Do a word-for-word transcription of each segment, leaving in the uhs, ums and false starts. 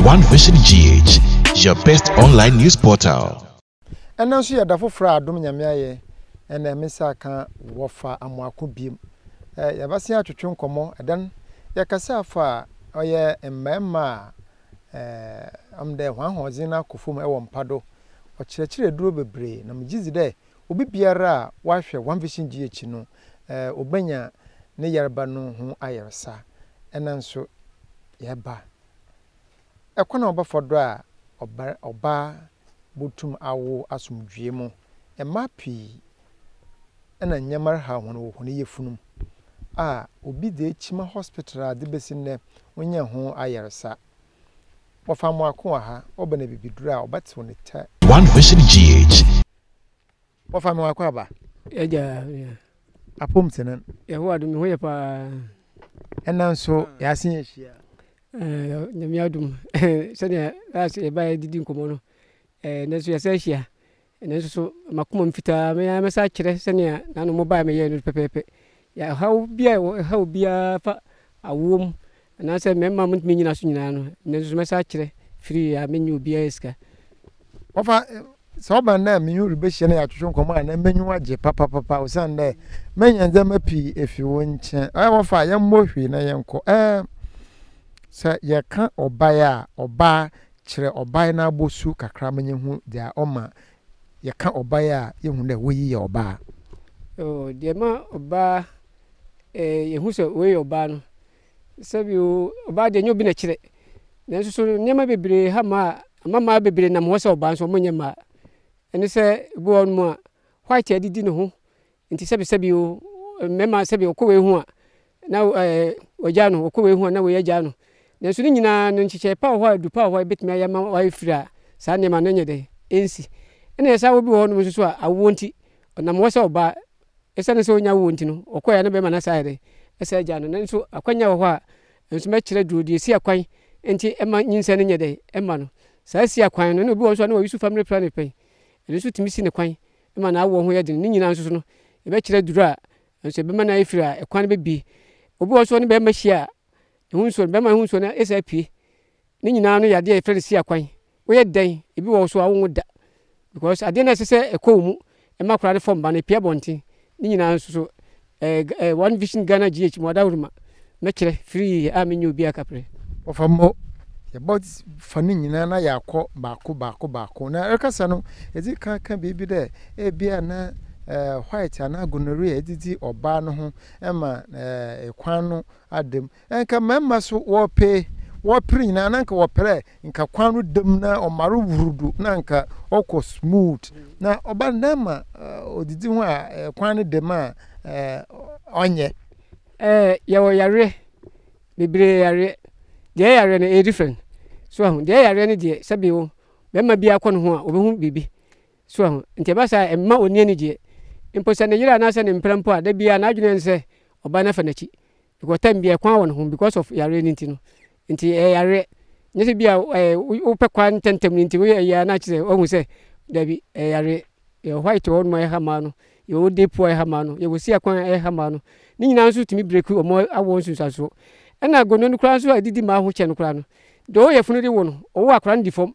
One Vision G H, your best online news portal. And now she had a fufra dominia and a missaka Wofa Amoako beam. Yavasia to chunkomo, and then Yakasa fa or ye a memma. I'm there one was in a kufum ewon pado, or churchy drobe bray, Namjizi day, Ubi biara, wife One Vision G H no, Ubenya Neyarbano whom I am sa, and then so yaba. A corner of for dry or bar, butum awo asum dwemo, a mappy, and a yammer how one when ye funum. Ah, Ubi de Chima Hospital, the basin when your home I am sa. Wofa Amoako ha, obene bibi dra obat when it. One Vision G H. Wofa Amoako ba? Yeah, yeah. Apom tenen. Yeah, what do me pa? And now so, yasin shia. Eh, nyamiadum. Sanya, that's a buy didn't come on. Eh, nesu ya seshia. And then so makuma mfita me ya mesa kire sanya nanu mobile me ye no pepepe. Ya how bia how bia fa awom. And I said, Memma won't mean as you know, there's a message free. I mean, you be a ska. Ofa, so by name, you will be sharing at your command and menu waje, papa, papa, Sunday. Many and them a pea if you won't. I will fire young Murphy, and I am called. Eh, sir, ye can't or buy or buy, chere or buy now bosu, cacramming who they are oma. Ye can't or buy you the way or bar. Oh, dear ma or bar, eh, who's a way or ban. Sabu about the new binachere. There's so never be hammer, mamma be in a most of bands or moneyma. And they say, go on more. White I didn't know. Into Sabi Sabu, Memma Sabi or Kowe. Now, eh, Ojano or Kowe, now we are Jano. There's Nina and she say, Power, do power, bit my young wife, Sunday man any day. Ainsi. And as I will be on with I won't it. And I'm also about a son so you won't know, or quite another man aside. Esa jano na nso akwanya wo ha nso me kire duro de si akwan enti ema nyinsa ne nyede ema no sa si akwan no no bi wo so na wisu family plan pen nso timi si ne kwan ema na awo ho ye de ne nyina nso no e be kire duro a nso be ma na ifira e kwan be bi obi wo so ne be ma hia e hu nso be ma hu nso na esa pie ne nyina no yade e fere si akwan wo ye den e bi wo so awo da because ade na sese e ko mu e ma kura de form ba na pie bontin ne nyina nso so eh eh One Vision Ghana G H modawruma mekire free amenyu bia kapre Ofa mo ye bot fani nyina na yakọ baako baako baako na rekasa no ezi kan kan bibi de e bia na eh white ana gonorrhea edidi oba no ho ema eh kwan no adem enka memma so wo pe wo pri nyina na nka wo pre nka kwan no dem na omaro wurudu na nka okọ smooth na oba na odidi ho a kwan no dem a eh onye eh yawo yare bibre yare de yare na e different so de yare ne de sabi wo be ma bia kɔ no ho a obehu bibi so nti ba sa emma oni ni je imposa ne yira na sa ne mprampo a da bia na adwene nse oba na fa na chi because time bia kwan won ho because of yare ni nti no nti eh yare nyese bia eh wo pe kwan tentem ni nti wo ya na chi se ohun se da bi eh yare e white won mo ha ma no yo depo e ha ma no ye wo si akwan e ha ma no ni nyina nso timi break o mo awo nso saso e na Gono no kura nso adidi ma ho che no kura no do ye funu de wo no o wa kura ndi fom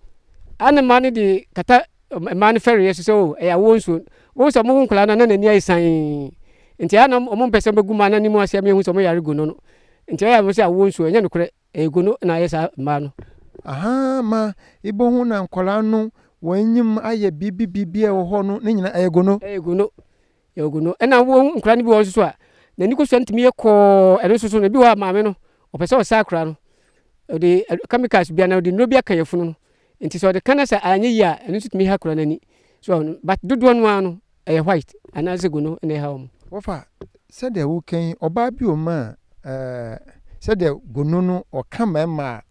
ana ma ne de kata ma ne ferry yeso so e awo nso wo so mo hu kura na na ni ai san nti ana o mo pese begu ma na ni mo asia me hu so mo yare Gono no nti ya mo se awo nso enya no kura e Gono na yesa ma no aha ma ibo hu na nkola no wanyim aye bibi bibi e wo ho no ne nyina aye Gono aye Gono ye Gono e na wo nkura ni bi wo so a na ni ko so ntimi ye ko e no so so na bi wa maame no o pese o sa kura no de chemicals bia na de no bia kan yefunu no nti so de kana sa anye ya e no so timi ha kura na ni so but dodo no ano e white ana ze Gono ne ha o Wofa said de wo kan oba bi o ma eh said de Gono no o kan ma ma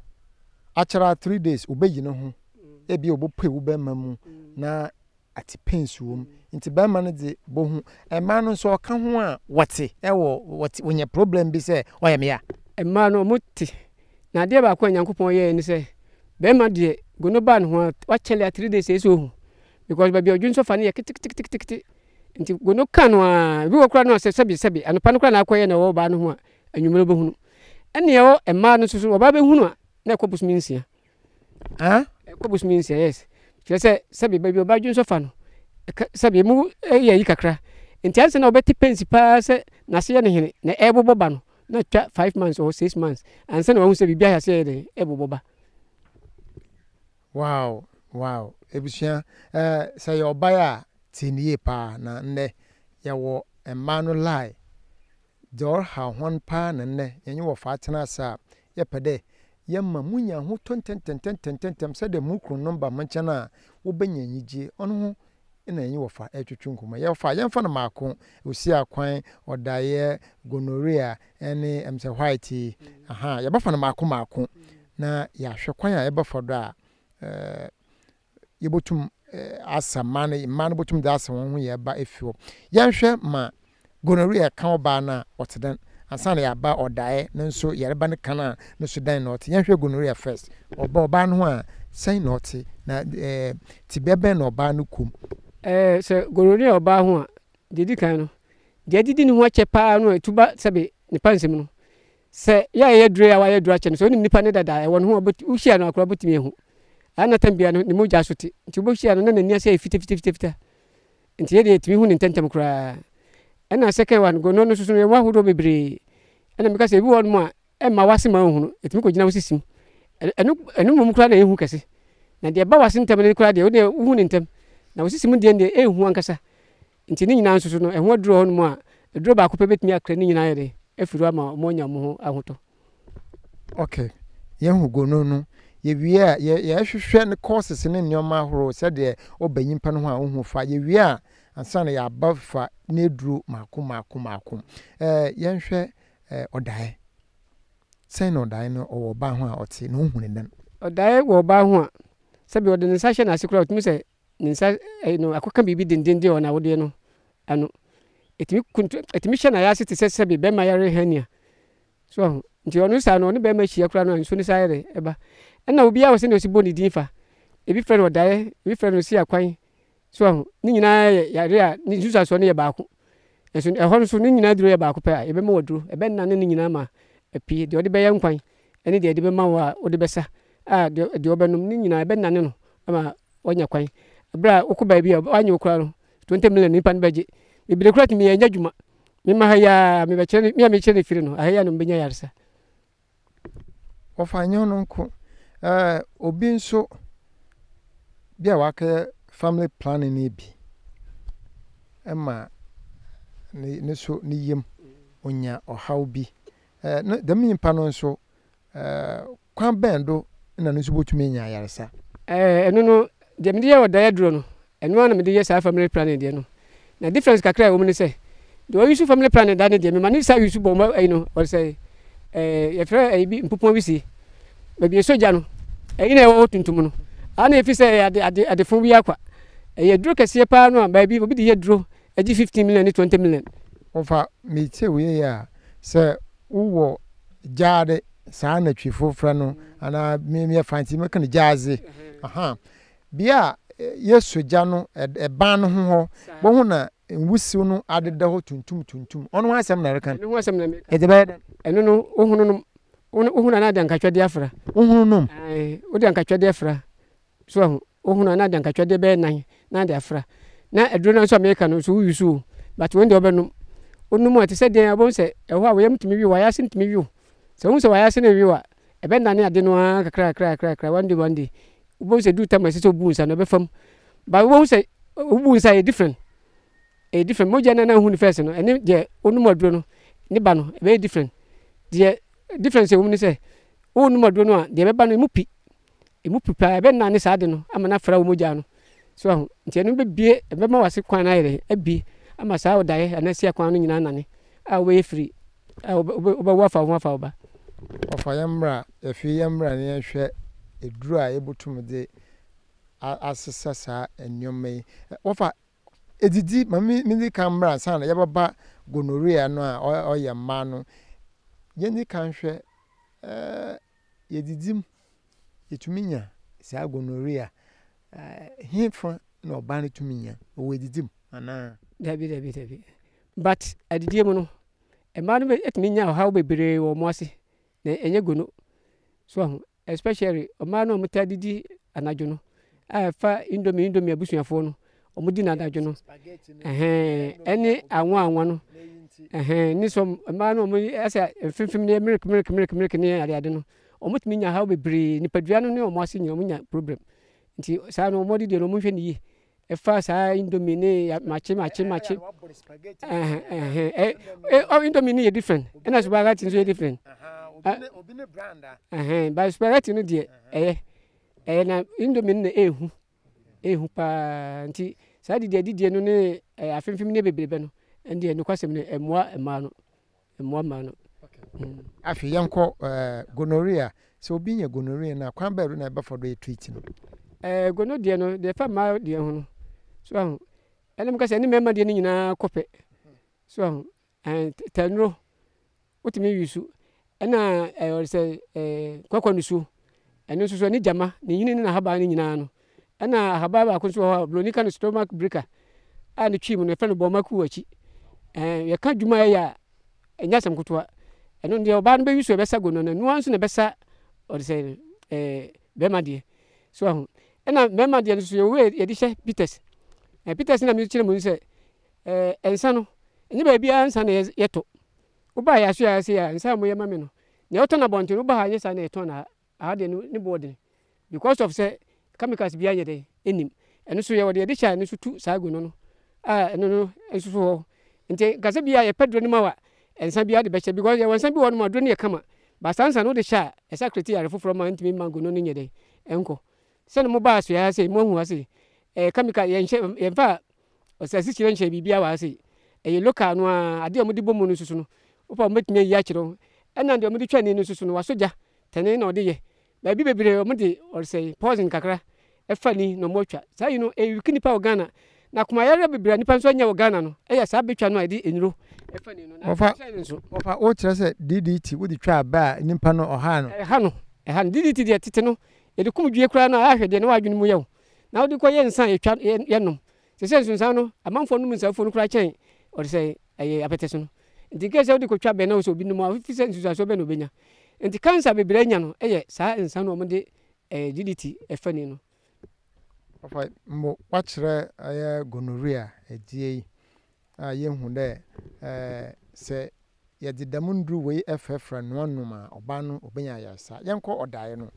achara three days obeyi no ho e bi obo pe wo be ma mu na ati pensu wom nti ba ma no de bo hu e ma no so ka ho a wote e wo wote wonya problem bi se o ya me ya e ma no muti na de ba kwa Nyankopon ye ni se be ma de Gono ba no ho wa chele three days eso hu because ba bi odwun so fa ne tik tik tik tik tik nti Gono kan no a bi wo kra no se sebi sebi anopa no kra na akoye na wo ba no ho a anwumero be hunu ene ye wo e ma no so so wo ba be hunu a na ko bus minsia ah ko bus minsia yes kire se se be baby oba dwun so fa no se be mu ye yi kakra nti anse na obeti pensi pa se na se ye ne hene na ebobo ba no na twa five months or six months anse na wahu se bibia ya se ye ebobo ba. Wow, wow. Ebusua eh say your buyer tinie pa na nne ya wo emma no lie. Dor ha hon pa na nne yenye wo fa tena sa ye pede ye ma munya ho tontententententem se de mukru number mancha na wo banya nyije ono ho na yenye wo fa etwetwe nkoma ye fa ye fa na mako osi akwan odaye gonorrhea ene emse white aha ye ba fa na mako mako na ya hwe kwan a ye ba fa do a eh yebotum asa man man botum da asa won ho ye ba efio yenhwe ma gonorrhea kan ba na otedan asana ya ba odae nso yare ba ne kana no sudan not yenhwe gonorrhea first oba oba no a sai not na eh tibebe na oba no kum eh se gonorrhea oba ho a didi kan no de didi ni ho ache pa no etuba sebe ni pansem no se ya ye dure ya wa ye dure ache no so ni nipa ne dada e won ho uhyia no akora botimi ehu ana tambia no ni moja sote nti uhyia no na nani ase fiti fiti fiti fiti nti ye de etimi hu ni tentem kura ana second one Gono no susu ye wa hodo bebre ana meka se bi won mo a e ma wase ma hu no etimi ko gina wosisim enu enu mum kura na ehu kase na de ba wase ntem ne kura de wo de hu ni ntem na wosisim de de ehu ankasa nti ni nyina nsusu no eho aduro hon mo a aduro ba ko pe betimi akra ni nyina yede efiru ama mo nya mo ho ahoto. Okay ye hu Gono no ye wie a ye ye hwehwe ne courses ne nyoma horo se de obanyimpa no ho a hu fa ye wie a ansana ya abafa ne duro mako mako mako eh ye hwehwe eh odae sai no odae no owo ba ho a ote no hu ne dan odae wo ba ho a se be odin sa hye na asekura otumi se ninsa no akoka bibi dindinde ona wode no ano etimi etimi hye na ya sete se se be be ma yare hania so nti onu sa no ne be ma hia kura no nso ni sa yare eba na obi a wo se ne osibo ni dinfa ebi friend odae ebi friend osi akwan so ni nyina yare a ni nsusa so ne ye ba ko eso e ho so ni nyina duro ye ba ko pa ebe ma woduro ebe nna ne nyina ma apie de ode be ye nkwan ene de de be ma wa ode be sa a de de obenum ni nyina ebe nna ne no ama onya kwan bra okuba bi anya okura no twenty million nipa ne beje bibire kura timi enya dwuma me ma ha ya me be kire me me kire firi no ha ya no benya yarsa ofanyo no nko eh obi nso bia waka family planning ni bi ema ne ne so ni yem onya ohaw bi eh da minimpa no nso eh kwan bendo na no so botumi nya yarsa eh eno no de me de ye odae duro no eno na me de ye sa family planning de no na difference kakra e wo me say de o use family planning da ne de me mani sa use bo ma eh no or say eh ye fra eh bi mpopon bi si be bi soja no eh ina e wo tuntum no ana e fi say ade ade ade fo wi akwa eh ye duro kase pa no ba bi obi de ye duro e gi fifteen million ni twenty million ofa me che we ya se wo jaade sa na twifo fra no ana me me fanti me kan jaaze aha bia yesoja no e ban no ho bo hu na nwusiw no adeda ho tuntum tuntum ono asem na rekan no asem na me e de ba eno no ohunu no ohunu na da nkatwade afra ohunu no ai odi nkatwade afra so ohunu na da nkatwade be nan na da afra na eduro na so America no so yusu but when de obenum onum ati se den abon se e ho a wo yamtimi wi wa ya se ntimi wi se hu se wa ya se na wi wa e be na ne ade no kakra kakra kakra one day one day ubon se do time se so bunsa no be fam ba wo se ubunsa e different e different moja na na hu ni first no ene je onum aduro no ne ba no e be different je difference e wo ni se onum aduro no a de be ba no e mu pi e mu pi pa e be na ne sa ade no ama na fra wo moja no so nti eno be bie e be ma wase kwan na yere e bi ama sa odae anasi akwan no nyina nane a we free a oba wafa wafa oba ofa yamra efi yamra ne hwe eduru a ebotum de asesa sa enyomai ofa edidi mami mi kan mra san ya baba gonorrhea no a oye ma no yeni kan hwe eh yedidim etuminya sa gonorrhea eh hifo no oba ne tuminya o edidim ana dabi dabi dabi but adidie mu no e ma no etiminya how bebre wo mo ase na enye Gono so especially ọma no mutadidi anadwo no a fa indomie indomie abusuafo no omudi na anadwo no eh ene anwa anwa no eh ni so ọma no omo asa fimfim ne milk milk milk milk ne ade ade no omutumi nya ha bebre nipadua no ne omo ase nya omo nya problem nti sa no omo di de no omo hwe ne yi e fa sa indomie ne machi machi machi eh eh eh eh indomie ne different ena spaghetti so different obi ne brand eh ba spaghetti no de eh eh na indomie ne ehu ehu pa nti sa di de di no ne afemfem ne bebrebe no ndi no kwasem ne emoa ema no emoa ma no afi yanko gonorrhea so obi nya gonorrhea na kwan ba ru na be for do treat no eh gono de no de fa ma de hu no so ahụ ene mka se ni mema de ni nyina kope so ahụ eh tanro otimi wisu ena eh or se eh kwakwa nusu ene so so ni jama ni yini na haba ni nyina no ena haba ba ko so blonika no stomach breaker a ni twi mu no fe no bo maku wachi eh ye ka dwuma ya enya sam kutoa eno de oba no be wisu be sa gono na nuanso na be sa or se eh be ma de so ahụ ena mema de so ye we ye di she Peters eh Peters na mi kire mu se eh ensa no enye ba bia ensa na yeto wo ba ya so ya se ya ensa mo ye ma me no ne oto na bonte wo ba ha nyesa na eto na ha de ni board because of say chemicals bia ye de enim eno so ye wo de de sha ne so tu sa go no no ah eno no enso so nte gase bia ye pedro ni ma wa ensa bia de be che because ye wonsa bi wo no ma do ne ye kama ba sansa no de sha e secretary ya refoforo ma ntimi mango no ne nye de enko se no mo ba so ya se mo hu ase eh chemical ye nche ye fa osasi chire nche bibia wa ase eh local no a ade omudi bomu no susu no opa ometime yi akiro ena de omudi twani no susu no wasoja tene na ode ye ba bi bebere omudi or say poison kakra e fani no motwa sa you know e wiki nipa Ghana na kuma yare bebere nipa nso anya Ghana no e ya sa betwa no ade enuro e fani no na ofa ofa o kire se D D T wo di twa ba nipa no oha no e ha no e ha D D T de tete no e de kum due kura no a hwede no wadwene mu yew na wodi ko ye nsan etwa yenom se se nsan no amanfo no nsafo no kura chen or say eh apeteso no nti kese wodi ko twa be na so bi no ma fi se nsusu so be no benya nti cancer bebre nya no eh sa nsan no mo de eh D D T e fani no ofa mo kwachire aya gonorrhea edie a ye hu de eh se ye de damundru we efefra no noma oba no obenya yasa yenko odae no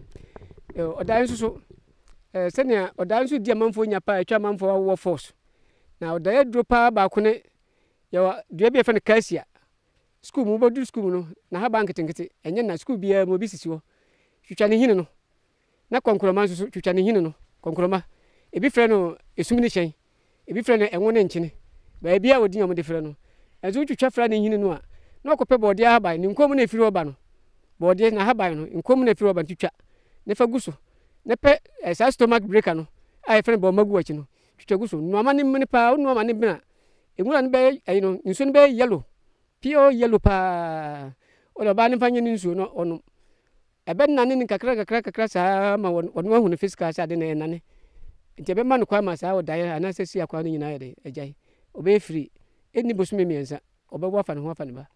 eh odae nsusu eh senia odae nsu di amanfo nya pa etwa amanfo wo force na odae dro pa ba ko ne ya dua bi efa ne kasia school mu bodu school no na ha bank tinkete enye na school bia mo bi sisi wo twitwa ne hine no na konkroma nsusu twitwa ne hine no konkroma ebi frɛ no esumini hyen ebi frɛ no enwo ne nkyene ba bia wodi nyom de frɛ no enzo twitwa frɛ ne hine no a na okopɛ bode ha ban ne nkom na efiri oba no bode na ha ban no nkom na efiri oba twitwa ne fa guso ne pɛ esa stomach breaker no a efrɛ bo magu achi no twitwa guso no ama ne mene pa no ama ne bena engura ne be ayi no nsu ne be yellow pure yellow pa o da ba ne fanye ne nsu no ono ebe na ne kakra kakra kakra sa ma wono hu ne physical sa de ne na ne nti be ma no kwa ma sa o da ya na sesi akwa no nyina ya de agyan obe free eni bosume miensa obe wafa ne ho afa ne ba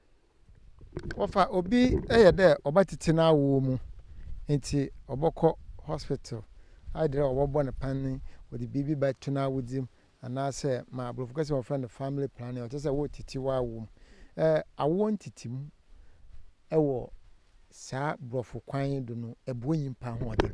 wafa obi eye de obatiti na awo mu nti obokọ hospital aidre obobo ne pan odi bibi ba tuna wodim anase ma brofukasi of friend family planning o tese wo titi wa awo eh awo ntiti mu ewo sa brofu kwan do no ebo nyimpa ho ode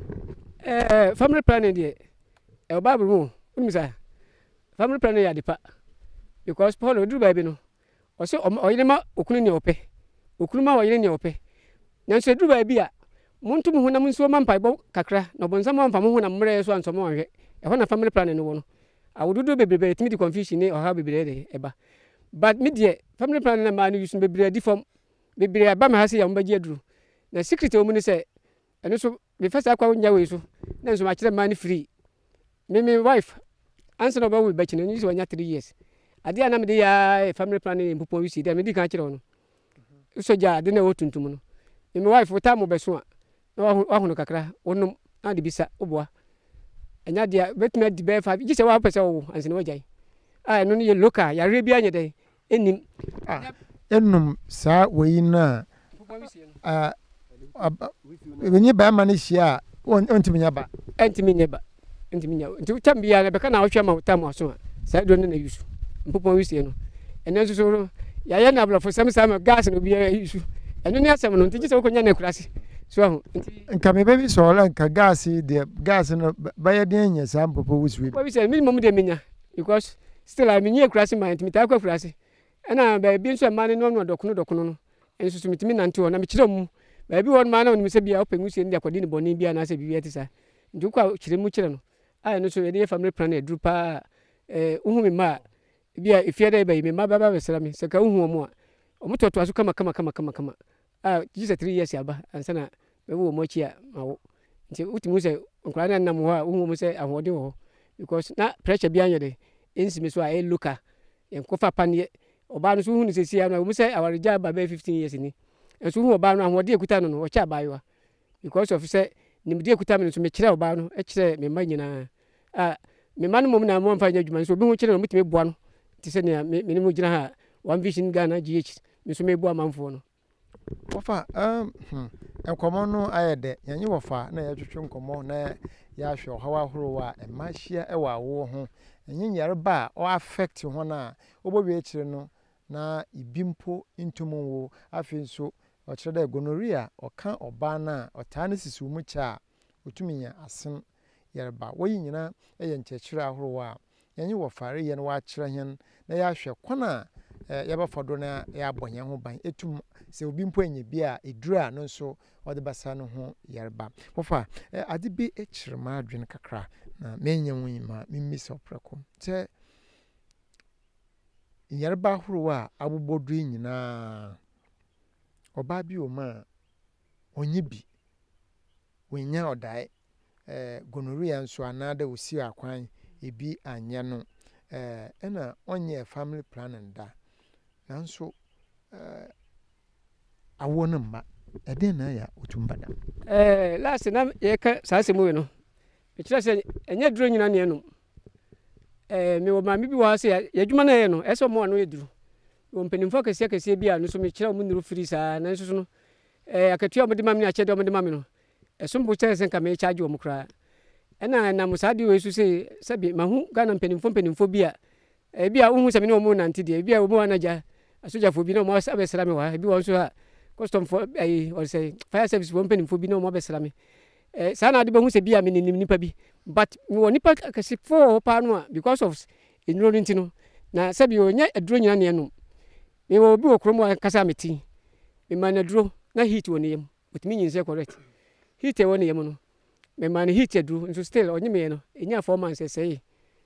eh family planning de e ba bru mu sa family planning ya depa because Paul odu ba bi no o se oyire ma okunu ne ope okunu ma oyire ne ope nyanso edu ba bi a muntu mu honam nso ma mpa bo kakra no bonsa ma mpa mo honam mre so anso mo hwe e ho na family planning no wo no awodudu bebrebe etimi di confusion ne o ha bebrebe de eba but me de family planning na ma no yusu bebrebe di form bebrebe aba ma ha se ya mbaji aduru na secret o mu ni se eno so me first akwa nya we so na nso ma kire ma ni free me me wife anso no ba we ba kine ni so nya three years ade ana me de ya family planning mpopo wi si de me di kan kire no so ja de na wo tuntum no me me wife ta mo beso a na wa hono kakra wonum na de bisa oboa enya de betime di be fa gi se wa pese wo anse ne wajai ah no ne local ya re bia nya de enim ah enum sa we na ah When you buy money, share, on to me, ba. And to me, never. And to me, to tell me, I become out of my time or so. Said, don't use. Papa, we see you. And then so, Yayana for some time of gas and will be a issue. And then someone who teaches Okanya class. So, and come baby, so like a gas, the gas and by a day, some propose with. What we say, minimum de minia, because still I'm in here crossing my intimate classy. And I'm being so money no no docuno docuno. And so to me and two on a michum. Baby one man on Miss Bia open which in the Codini Bonibia and I say Biatisa. Do quite Chirimuchano. I know so a dear family plan a drupa, eh, Umima. Bia if you're there, baby, my baba was telling me, Saka Umo. Omoto to come, come, come, come, come. Ah, just three years yaba, and Sana, we will much here. Utimuse, Ukraine Namua, Umu say, I want you because not pressure behind your day. Insimis were a looker, and Kofa Panye, Obanus, who is here, I will say our job by fifteen years in it. And so, who about what dear Kutano, or Chabayo, because of say, Nimudia Kutaman to make sure about it, me mania. Ah, me man, woman, and one five judgments will be watching with me one. Tisenia, minimum jana, one vision Ghana, G H, Miss Maybo Manfono. Wofa, um, and come on, no, I had that. You were far, nay, you come on, nay, Yasho, how I hurrah, and my share a war home, and yin yar bar or affect you one eye, over no, na ibimpo into mo, I feel so, or chada gonorrhea, or can or bana, or tarnisses umucha, utumia, a son, yarba, weighing in a yen chechra hurrah. And you were far and watch Rahan, they are sure corner, ever for donor, air bonyan by it to so being putting a beer, a dra, no so, or the basano home, yarba. Wofa, I did be a chirmadrin cacra, many young miss of Procom. Say, yarba hurrah, I will bo dream na or baby or ma, or yibi. When you die, gonorrhea and so another will see our crime. Ebi anyano eh ena onye family planning da nanso eh awona ma ede na ya otumba da eh last na ye ka sase mu no e kira se enye duro nyina ne no eh me wo ma mi bi wa se ya dwuma na ye no eso mo no ye duro wo mpenimfo kese kese bi a no so me kira mu nuru free sa nanso so no eh akatua mo de ma mi a chede mo de ma mi no eso mbo kire se nka me charge wo mo kra ena na musadi we su se sabi mahu Ghana mpenimfo mpenimfo bia e bia uhu se me no mo nante de bia wo mo anaja asoja fo bi no mo abesra me wa bi wo so ha custom for eh or say fire service wo mpenimfo bi no mo abesra me eh sa na de behu se bia me nim nipa bi but me wo nipa akasi fo pa no because of ignorant no na sabi o nya aduro nyina ne no me wo bi wo kromo kasa meti me man aduro na heat wo ne yam otimi nyin se correct heat e wo ne yam no me man heat edu nso still onye me no enya four months say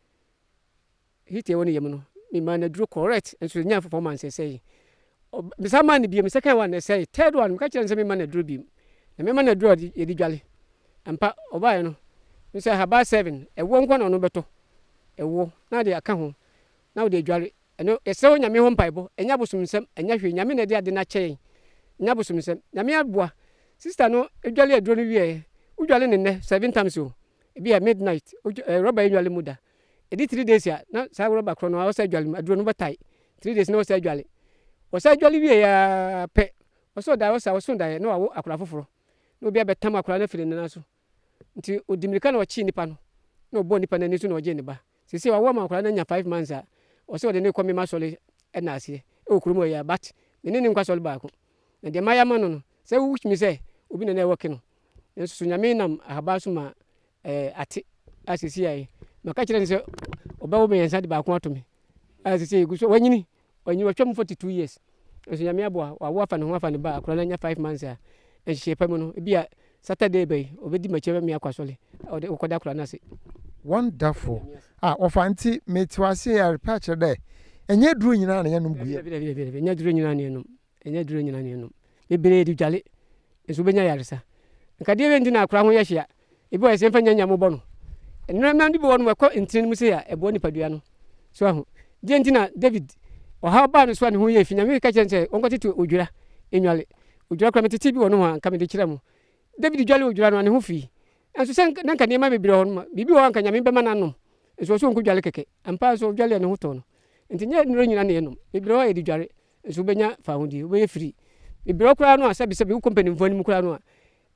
heat e woni yem no me man edu correct nso enya four months say me sa man bi me second one say third one me ka kire nse me man edu bi na me man edu ye di dwale ampa obaye no me say haba seven e wo nkwa no no beto e wo na de aka ho na wo de dwale eno e se onya me ho mpaibo enya bosum nsem enya hwe nya me na de ade na kyen nya bosum nsem nya me aboa sister no edwale edu no wie udwale ne seven times o ebi at midnight roba edwale muda edi three days ya na sa roba kro no awsa edwale aduro no batai three days na awsa edwale awsa edwale wie ya pe awsa da awsa awsa da na wawo akura foforo na obi abetam akura na firi ne na so nti odimirika na ochi nipa no na obo nipa na ni so na oje ne ba sisi wawo ma akura na nya five months a awsa de ne komi masole e na ase e okurumo ya but ne ne nkwa sole ba ko na de maya ma no no se wuch mi se obi na na work no nso nyame nam ahabaso ma eh ate asisi ai maka kire nse obawo me yansa de ba ko atome asisi guso wanyini wanyi watwam forty-two years nso nyame aboa wawo afa ne ho afa ne ba akora na nya five months a enhye pa mu no bia Saturday bay obedi mache me akwasole ode ukoda akora na se wonderful ah ofanti metwase ya repache de enye duro nyina na yanum guye enye duro nyina na yanum enye duro nyina na yanum bebere di dwale nso benya yaresa nka de we ndi na akora ho ye hia ebi wa se mfanya nyamo bo no enra ma ndi bo no ko entini mu se ya ebo ni padua no so ahu de ndi na David o ha ba no so ne ho ye finya me ka chenche onko tete odwura enwale odwura kra metete bi wo no ha ka me de kire mu David dwale odwura no ne ho fi enso se na nka ne ma bebire ho no bibi wo nka nyame be ma nanom enso so onko dwale keke ampa so dwale ne ho to no entinye nro nyina ne enum bebire ho e di dware enso benya fa ho di wo ye free bebire kra no asabi sabi wo company mfo ni mu kra no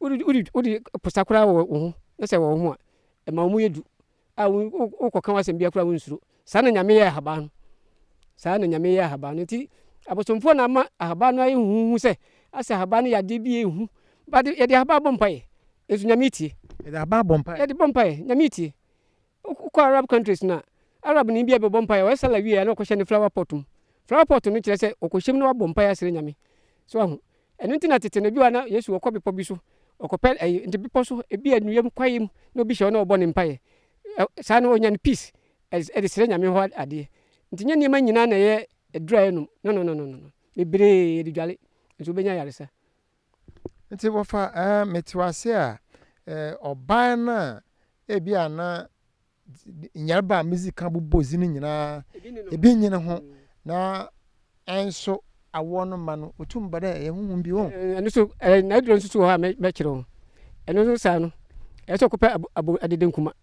udi udi udi posakura wo ho na se wo ho a e ma mu yedu a wo kokan wasem bia kura wo nsuro sa na nyame ye haban sa na nyame ye haban ti abosomfo na ma haban no ayi huhu se asa haban ya de bi ehu ba de ye de haban bompae esu nyame tie ye de haban bompae ye de bompae nyame tie ko Arab countries na Arab ni bia be bompae wa sala wi ya na ko hye ne flower pot mu flower pot no kire se okohyem no wa bompae asere nyame so ahu enu ntina tete na bi wa na Yesu okọ bepo bi so okopel eh nti bepo so e bi anuyam kwayem no bi hye na obo ne mpae sa na onya ne peace e de sere nyame ho ade nti nya niam nyina na ye edura enum no no no no no bebre e de dwale nti obenya yaresa nti Wofa eh metiwase a eh oban na e bi ana nyarba music abubozi ni nyina e bi nyina ho na enso awo no ma no otum bada e huhum bi won eno so na duro nso so ha me kire eno so sa no e so kopɛ abo adedenkuma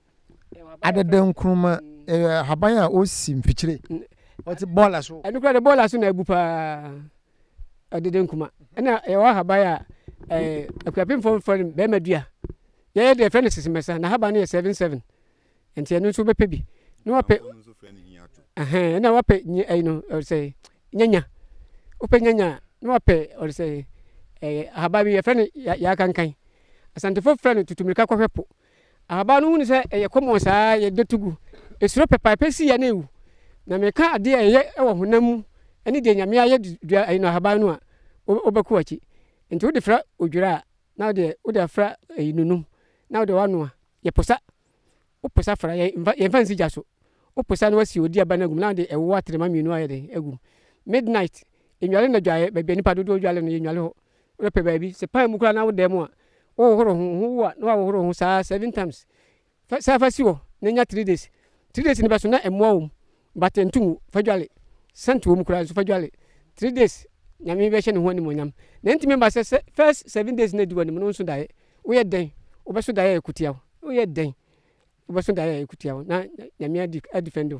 adedenkuma eh haban a osi mfikire oti bola so eno kura de bola so na abu pa adedenkuma ena e wa haban a eh akwapem fo fo be madua ye de friend sisimesa na haban no seven seven enti eno so bepe bi no wape eh na wape ai no say nyanya ope nyanya no wape or say eh haban bi ye friend ya kankan asante fo friend tutumika kwahwepo haban no hunu say ye komo saa ye dotugu esuro pepa pesi ya na ewu na meka ade ye ewo honam eni de nyame aye dua ai no haban no a obeku achi enti wo de fra odwira na de wo de fra inunum na wo de wano a ye posa wo posa fra ye ye fansi jaso wo posa no wasi odi aba na gum na de ewo atrema mienu aye de egum midnight enwale na dwaye ba bi nipa dodo dwale no ye nwale ho wo pe ba bi se pan mu kura na wo de mu a wo horo ho wa na wo horo ho saa seven times sa fa si wo na nya three days three days ni ba so na emwa wo batentu fa dwale santu wo mu kura so fa dwale three days nyame be hye ne ho ani monyam na ntimi ba se first seven days na di wani no so dae wo ye den wo be so dae ekutia wo ye den wo be so dae ekutia na nyame adi defendo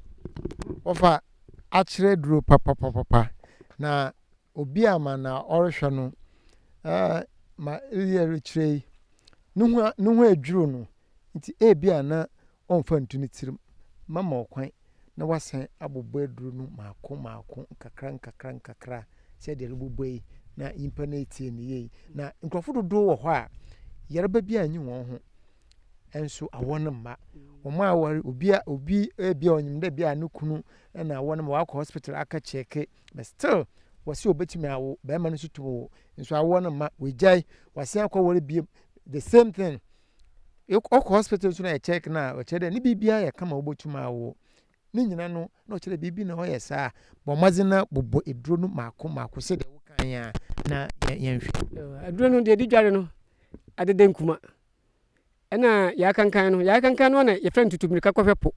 Wofa achire duro papa papa na obi ama na orehwe no eh ma ile rechire nuhu nuhu adwuro no nti e bia na onfa ntuni tirim mama okwan na wasan abobbo aduro no maako maako kakra kakra kakra se de ruboboi na impaneti ni ye na nkrofo dodo wo ho a yereba bia anyi won ho enso awon ma omo awari obi obi e bia onyim da bia ne kunu na awon ma wa hospital aka check but still wasi obetimi awo be ma no sutu nso awon ma wejai wasi akwa wori bia the same thing e ko hospital so na check na o chede ni bibia ya kama obotuma awo ni nyina no na o chede bibi na ho yesa bo mazina bobo eduro no maako maako se de wokan ya na yenhwe eduro no de di dware no adede nkuma ena ya kankan no ya kankan no na ye friend tutumika kwahwepo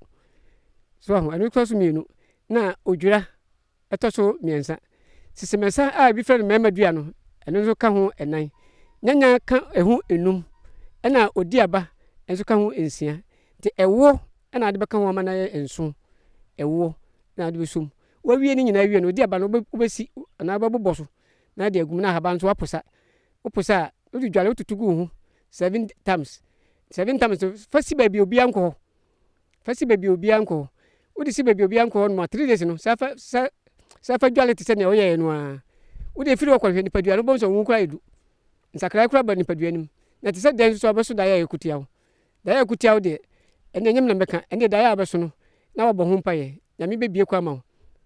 so ahu anu kwaso mienu na odwira etoso miensa sisemesa a bi friend memadua no enu so ka ho enan nyanya ka ehu enum ena odi aba enso ka ho ensia ti ewo ena ade beka ho ama na enso ewo na ade besum wa wie ni nyina wie no odi aba no obesi na babobɔ so na de agum na haba nso aposa oposa odi dwale otutugu ho seven times seven times fasi baby obi anko fasi baby obi anko odi si baby obi anko no three days no safa safa dwale ti se ne oye no a odi efiri okɔhwe ni padua no bonso wu kura edu nsakra kura ba ni padua nim na ti se den so abeso da ya ekutia wo da ya ekutia wo de ene nyem na meka ene da ya abeso no na wabɔ ho mpaye nyame bebie kwa ma wo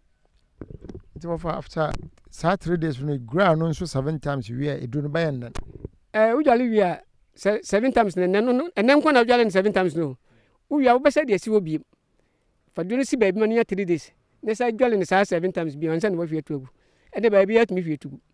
nti Wofa after sa three days no gra no so seven times we edu no bayan nan eh udwale wi a seven times na no no enen kwa na udwale seven times no uwia wo be se de si wo bi fa do no si ba bi ma no ya three days ne sa udwale ne sa seven times bi ansa na wo hwie tuagu ede ba bi ya tumi hwie tugu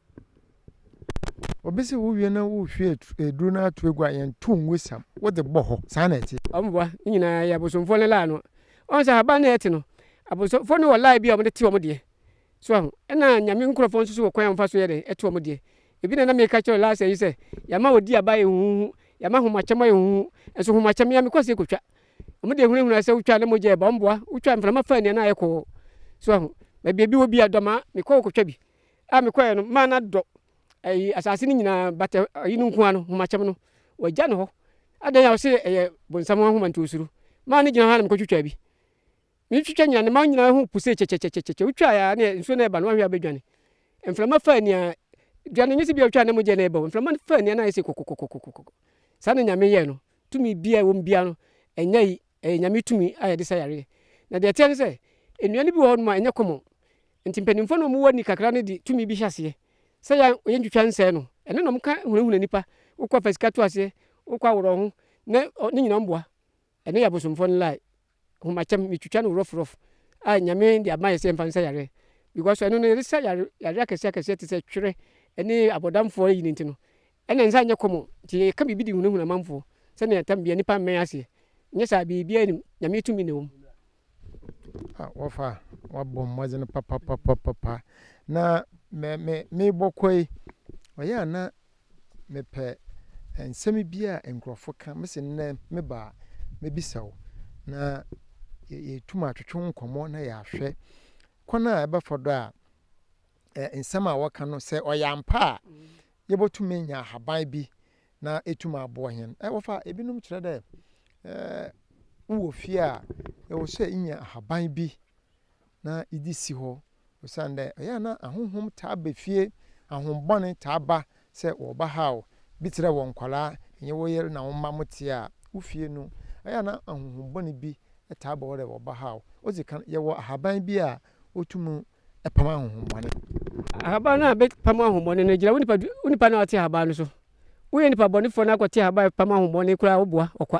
obisi wo wie na wo hwie edu na tuagu ayen tu nwosam wo de bɔ ho sa na eti omboa nyina ya bosomfo le la no on sa haba na eti no abosomfo no wallahi bi o mo de ti o mo de so ahu ena nyame nkrofo nso so wo kwan mfa so ye de eti o mo de ebi na na me ka cho la say say ya ma odi aba ye hu ya ma homa chama ye hu enso homa chama ya me kwase kotwa o mo de hunu hunu say utwa na mo je ba mboa utwa mfra ma fa ni na ye ko so ahu ba bi bi wo bi adoma me ko kotwa bi a me ko ye no ma na do ai asase ni nyina bata yi nu nko ano homachem no wagya ne ho adan ya wo se eye bonsam ho homanto osuru ma ne gyina ha na ko twitwa bi mi twitwa nyina ne ma nyina ho puse chechechecheche wutwa ya ne nso na eba no ahwe abedwane mframa fa ni a duane nyisi bi otwa na mo je na eba mframa fa ni na yesi kokokokokoko sa na nyame ye no tumi bia wo mbia no enya yi e nyame tumi aye de sa yare na de tie ne se enuane bi wo no ma enya komo nti mpanimfo no mo wani kakra ne di tumi bi hyase se ya ye ntwitwa nse no ene no mka hunahuna nipa ukwa fasika to ase ukwa woro ho ne ne nyina mboa ene ya bosomfo no lai homachem mitwitwa no rof rof a nyame de amaye se mfa nsa yare because eno no resa yare yare akese akese te se twere ene abodamfo yi nti no ene nsa nya komo ti ka bibi di hunahuna manfo se ne tambia nipa men ase nyesa bibia ni nyame tumi ne wom ah Wofa wabom mazene papa papa papa na me me me bokoi oya na me pe ensemi bia enkrofo ka mese ne me ba me bisawo na ye tuma twetwe nkomo na ya hwe kwana eba fodo a ensema waka no se oyampa ye botume nya haban bi na etuma abo hen eh Wofa ebinum kire de eh wo fie a e wo se nya haban bi na idi si ho osande ya na ahonhom ta ba fie ahombone ta ba se wo ba hawo bitire won kwala enye wo yer na wo mamote a wo fie no ya na ahombone bi ta ba wo de wo ba hawo ozi kan ye wo haban bi a otumu epama ahombone haban na be pama ahombone na gira wonipa wonipa na ate haban no so wo ye nipa bone fo na akote haban pama ahombone kura wo boa okwa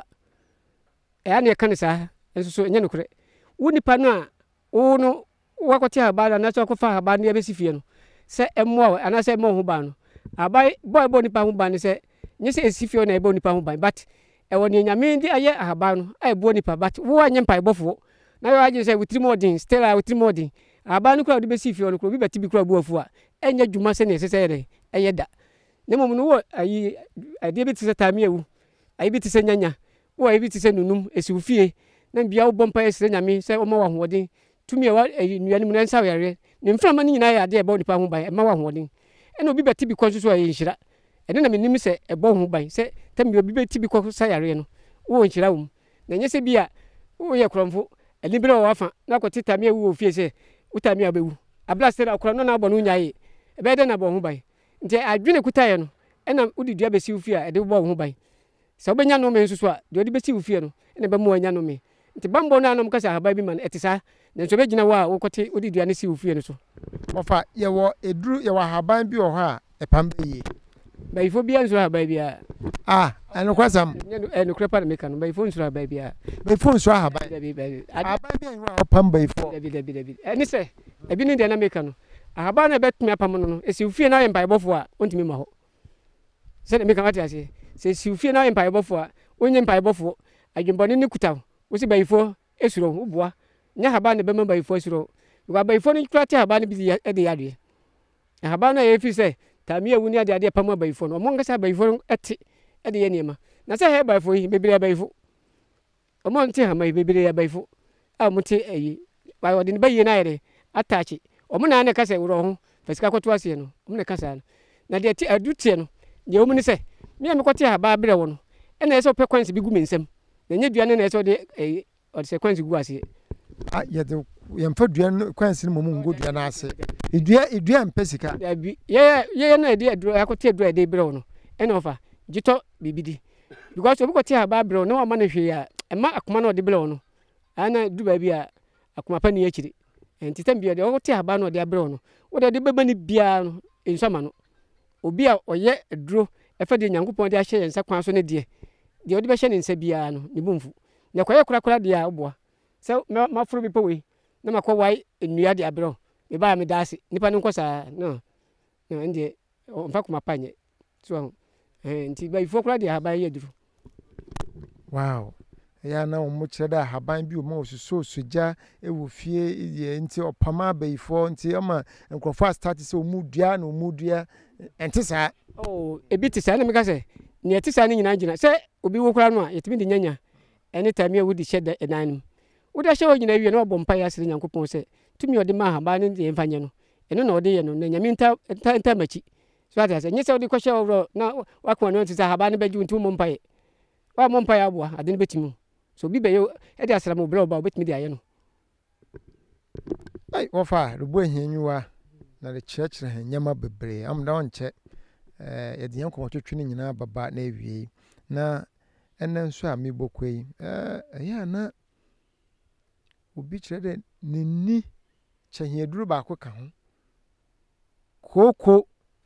ya na kan sa enso so enye nokure wonipa no a wo no wakote haban na so akofa haban na be sifie no se emmo ana se emmo ho ban no abai boy boy nipa ho ban se nye se esifie na ebo nipa ho ban but e woni nyame ndi aye haban no ai bo nipa but wo anye mpa ibofo na yo age se witiri modin still a witiri modin haban no kura de be sifie no kura bi beti bi kura buafu a enye dwuma se ne se se ere eye da ne mom no wo ayi ade bi tse tame ewu ayi bi tse nyanya wo ayi bi tse nunum esiwfie na bia wo bompa esre nyame se o ma wa hoodin tumi e wa nuane mu nsa yare ne mframa ni nyina ya de e ba nipa ho ban e ma wa hoodin ene obi beti bi kwa so so ayi nhira ene na menim se e ba ho ban se tambi obi beti bi kwa sa yare no wo nhira wo na nye se bia wo ye kromfo elibere wo afa na ko tita me wo fie se utami abewu ablastera akora no na abo no nyaye e be de na bo ho ban nti adwene kutaye no ena udi dua besi wo fie a e de bo ho ban se obenya no me nsusu a de odi besi wo fie no ene ba mu anya no me nti bambo na anom kasa haba bi man etisa na nso begina wa wo kote odi dua ne si wo fie no so Wofa ye wo eduru ye wa haban bi o ha e pambe yi baifo bia nso haba bia ah eno kwasam eno krepa na meka no baifo nso haba bia baifo nso haban haban bi en wa pambe ifo dabi dabi dabi eni se ebi ni de na meka no haba na betumi apam no no esi wo fie na ye mpa ibofo a ontimi ma ho se na meka mate ase se si wo fie na ye mpa ibofo a onye mpa ibofo adwembone ni kutaw wo si baifo esuro wo boa nya haba na be ma baifo esuro wa baifo ni kwati haba na bi e de yade haba na ye fi se tami ewu ni ade ade pam baifo no mo ngasa baifo ete e de ye niema na se he baifo yi bebere baifo o mo nti ha mai bebere baifo a mo ti eyi ba ode ni bayi na yere atachi o mo na na kasa wuro ho fasika kwato ase no o mo na kasa no na de ti adutie no ye o mo ni se me me kwati haba bere wo no e na ese opekwanse bi gu mensem na nye duane na ese ode eyi ode sekwanse gu ase ah ye de ye mfa duane kwanse no mo ngo duane ase edua edua mpesika ye ye na de aduro akote aduro de bere wo no e na ofa jito bibidi because obi kwati haba bere wo no ma na hwe ya e ma akoma na ode bere wo no ana du ba bi a akoma pa ni akiri enti tambia de okote haba na ode bere wo no wo de de beba ni bia no ensama no obi a oye aduro e fa de nyankopon de ahye yensa kwan so ne de de ode be hye ne nsa bia no ne bomfu na kwaye kura kura de a oboa se ma furu bi powe na makwa wai enua de abro me ba me dase nipa no nkosa no no ende mfa kuma panye so eh nti ba ifo kura de haba ye duru wow ya na o mo kire da haban bi o ma osuso soja e wo fie ye nti opama ba ifo nti ama enkrofo start se o mu dua na o mu dua enti sa oh ebi ti sa na me ka se ne eti sa ni nyina gina se obi wo kura no a yetimi de nyanya anytime you di shed enanim wo da hye wo nyina wie na obom pa ya sire nyankopon se tumi ode ma haba ne de mfanye no eno na ode ye no na nyame nta nta machi so ata se nyese odi kwhye owro na wakwa no ntisa haba ne beju ntu mo mpaye wa mo mpaye aboa ade ne betimi so bi be yo e de asra mo bra oba betimi de aye no ai Wofa rubo ehienwa na de chechre hanyama bebre amda onche eh ye de yanko twetwe nyina baba na ewie na ena nso a mebokoi eh ya na obi kire de nini cheheduru ba ko ka ho koko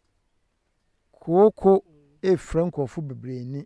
koko e franco fu bebre ni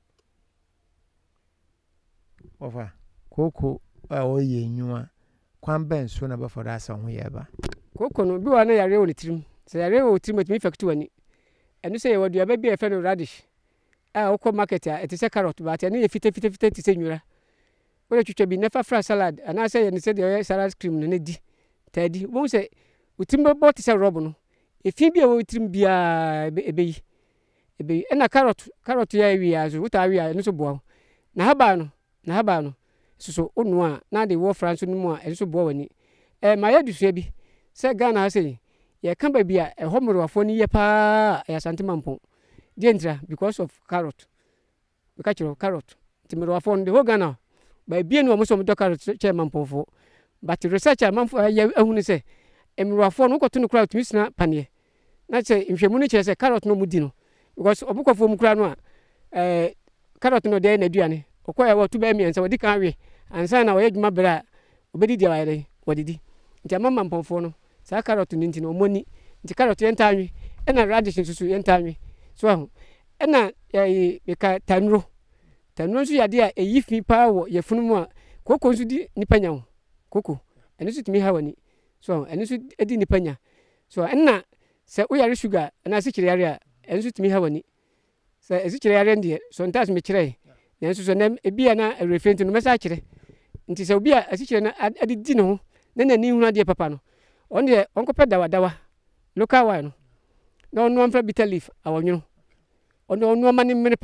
Wofa koko a oye nwa kwan ben so na bafora asa ho yeba koko no bi wa na yare woni tirim se yare wo tirim atimi factory wani enu se ye wadua ba bi e fe no radish a okọ market a eti se carrot ba ati ne fite fite fite ti se nwura wo twetwe bi nefa fra salad ana se ye ne se de salad cream ne di tadi wo se utim bo ti se rob no efi bi e wo tirim bia ebeyi ebeyi na carrot carrot ya wi azu uta wi a enu so bo na haba no na haba no soso onu a na de wo franso no mu a enu so bo wani eh ma ya dusua bi se Ghana ha se ye kan ba bia e homorofo ni ye pa ya santimampon dientra because of carrot we catch carrot timirofo de ho Ghana ba bia no mo so mo do carrot che mampofo but researcher manfo ya ahunu se emirofo no ko to no kra tumi sina panie na che nhwemu no che se carrot no mu di no because obukofo mu kra no a eh carrot no de na duane okoya wo tu ba mi ensa wodi kan we ansa na wo yedwuma bra obedi dia wayre wodidi nti mama mpomfo no sa carrot ni nti no moni nti carrot yenta anwe ena radish nsusu yenta anwe so ahu ena ye ka tanro tanro nsu yade a eyifi pa wo yefunu mu a koko nsu di nipanya ho koko enu su timi hawani so enu su edi nipanya so ena se uyare sugar na se kire yare a enu su timi hawani se ezi kire yare ndie so ntas me kire na nsu so na ebia na referent no mesa kire nti se obia ezi kire na adi di no na na ni hunu ade papa no on de onko pe dawa dawa local wine no na onu amfa bitter leaf awonwo ono onu amane mmere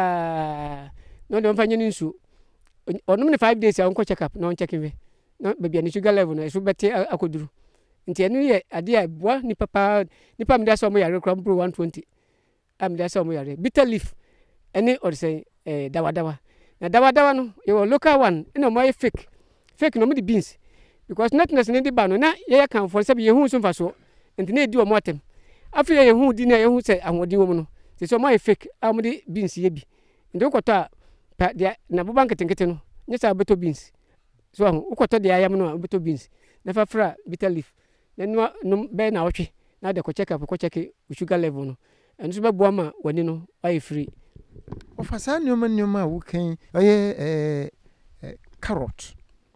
pa no de onfa nyini nsu onum ne five days a onko check up na on check we na babia ni sugar level na so bete akoduru nti enu ye ade a boa ni papa ni pam da so mo yare kram pro one twenty am da so mo yare bitter leaf ene or say eh dawa dawa na dawa dawa no ye local one ina mo fake fake no mo di beans because netness ne di ba no na ye kan for sabi ye hu so mfa so nti na edi o mo atem afi ye hu di na ye hu se ahodi wo no se so mo fake am di beans ye bi nti ukoto a pa dia na boba nketenkete no nyesa beto beans so ahu ukoto dia yam no beto beans na fa fra bitter leaf na no no be na otwe na de ko check up ko check sugar level no enso be boa ma wani no why free ofasa nyoma nyoma wo kan oye eh carrot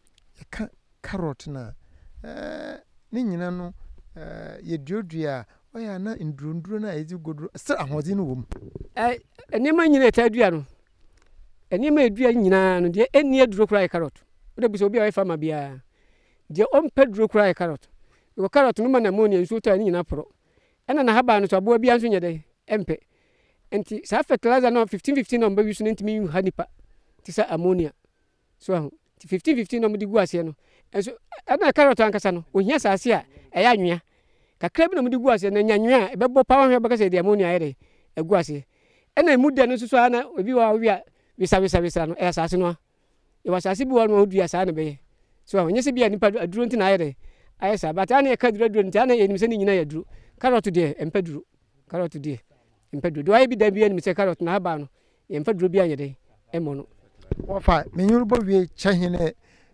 ka carrot na eh ni nyina no eh ye duodua oya na ndurunduru na ezi goduru se ahodi no wom eh enema nyina ta dua no enema edua nyina no de eni aduro kura carrot o de bi so obi a farmer bia de ompa duro kura carrot o carrot no ma na ammonia nso to ani nyina pro ena na haba no so abo bia nso nyede empe enti sa fertilizer no fifteen fifteen no mba wi so ntimi ha nipa ti sa ammonia so ahu fifteen fifteen no mudi gu ase no enso ena carrot ankasa no ohia sa ase a eya nwea kakra bi no mudi gu ase na nyanwea e bebo pa hwe baka se de ammonia ere egu ase ena emu de no so so ana obi wa wi a wisa wisa wisa no e sa ase no e wa sa ase bi wa no odua sa na be so ahu nyese bia nipa aduro nti na ere aye sa but ana e ka duro duro nti ana e nimse ni nyina ya duro carrot de empa duro carrot de empa duro do aye bi da bia nimse carrot na haba no empa duro bia nyede emo no Wofa menyuru bo wie chahine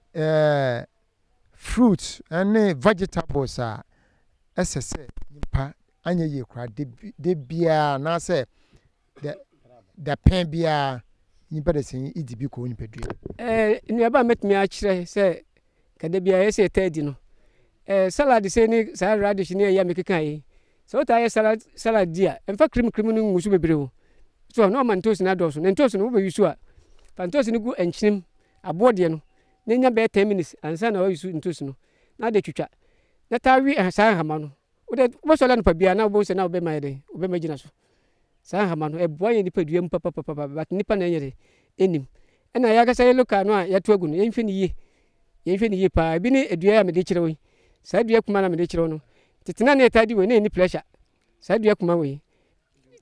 eh fruits and vegetables a esese nipa anya ye kra de bia na se the the pen bia nipa de sen idibi ko nipa dua eh ni aba metmi a kire se kada bia yese tadi no eh salad se ni sa radish ni ya mekeka yi so ta ye salad salad dia emfa cream cream no ngusu bebre wo so no man toast na do so na toast no wo be yusu a pantos ni gu enchinim abode no nenya be ten minutes ansa na wo yusu ntoast no na de twitwa na ta wi sa hama no wo de wo so la no pa bia na wo se na wo be ma de wo be magina so sa hama no e boa ye nipa duam papa papa but nipa na nyere enim ena ya ga sa yelo ka no a ya to agu no yemfe ni ye yemfe ni ye pa bi ni edua ya me de kire wo sa dua kuma na me de kire no titena na etadi we na ni pressure sa dua kuma we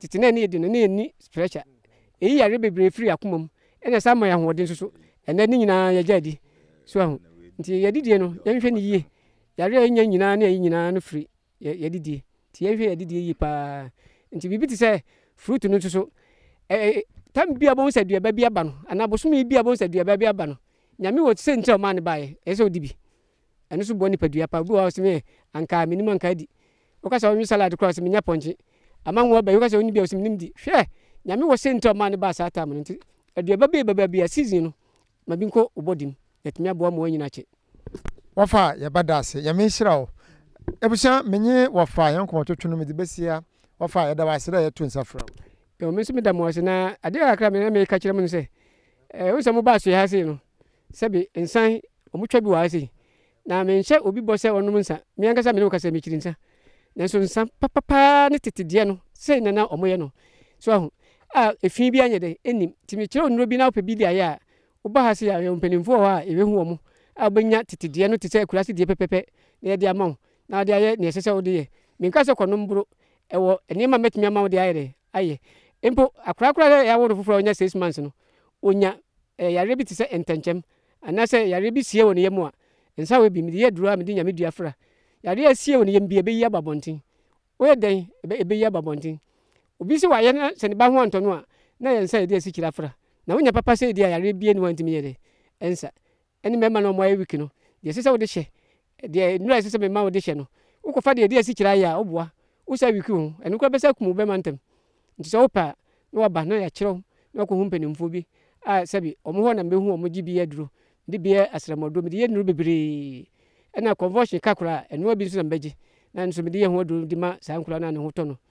tete na ne di no na ni pressure eyi yare bebre free akomam ene sa ma ya hoden so so ene ni nyina ya jadi so ahu nti yadidie no yɛhwɛ ne yie yare nya nyina na yi nyina no free yadidie nti yɛhwɛ yadidie yi pa nti bibi ti sɛ fruit no so so eh tam bia bon sɛ duaba bia ba no ana bosom bia bon sɛ duaba bia ba no nyame wo sɛ nkyɛ ma ne bae ɛsɛ odibi ɛno so bɔ nipa dua pa bu wa sɛ anka minimum anka di wo ka sɛ wo salad cross me nya ponche ama wo ba wo ka sɛ wo ni bia wo nim di hwɛ nyame wo sɛ nkyɛ ma ne ba sa ta mo nti aduaba bia baba bia season no ma bi nko obodim yɛtumi aboa mo anyina kye Wofa ya badase ya me hyira wo ebusia menye Wofa yanko twetwe me de besia Wofa ya da wase da ya to nsafra yo me so me da mo wase na ade akra me na me ka kire mo se eh wo se mo ba so ya se no sebi ensan omutwa bi wa se na me nhyɛ obi bɔ sɛ onom nsa me anka sa me no ka sɛ me kiri nsa na so nsa papapa ne tetedie no sei na na omoyɛ no so ahu a efi bi anye de enim ti me kire onuro bi na opa bi dia ya wo ba ha se ya mpanimfo ho a ebehu omo a benya tetedie no te sɛ kurase die pepepe na ye de ama na de aye na ɛsɛ sɛ wo de ye me nka sɛ konom bro ɛwɔ enema metumi ama wo de aye de aye empo akura kura ya wo foforo onya six months no onya yare bi te sɛ entenchem anase yare bi sie wo ne yemu a nsa we bi me de duru a me de nya me dua fra yare asie wo ne yem bi ebe yi ababonten wo ye den ebe yi ababonten obi si wa ye na se ne ba ho anto no a na ye nsa ye de asikira fra na wonya papa se de yare bi eni wantimi ye de ensa eni mema no mo aye wiki no de se se wo de hye de nura se se mema wo de hye no wo ko fa de de asikira ya oboa wo sa wiki ho eni ko be sa kumu be mantem nti so pa na wa ba na ya kyerɛw na ko hu mpanimfo bi a sabi omo ho na mehu omo gibi aduro de bia asramodo me de ye nuru bebre na conversion kakura eno bi so na mbeji na nso me de ye ho aduro di ma sa nkura na ne ho to no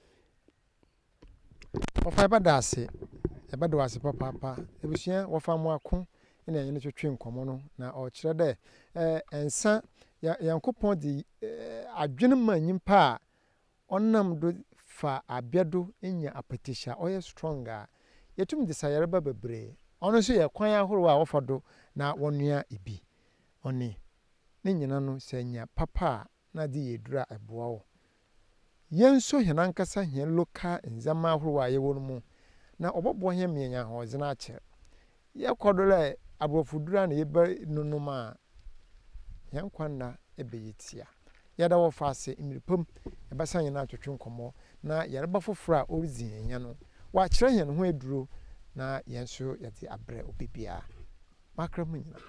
Wofa ba dase e ba do ase papa papa ebusia Wofa Amoako ina ye ne twetwe nkomo no na o kire de eh ensa ya yankopon di adwene ma nyimpa a onnam do fa abedo enya apetisha oye stronger yetum de sayare ba bebre ono so ye kwan ahoro a Wofa do na wonua ibi oni ne nyina no senya papa na de yedura eboa wo yenso henankasa hen local nzama ahoro a ye wonu mu na obobo he mienya ho zena ache ye kodole abrofudura na ye ba nunum a hen kwanna ebeyitia yada Wofa ase imiripam e ba sanye na atwetwe nkomo na yareba foforo a orizi enya no wa kire hen ho eduro na yenso yati abre obibia makra mu nyina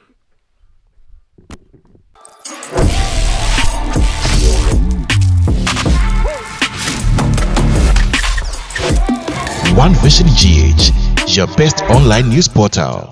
One Vision G H, your best online news portal.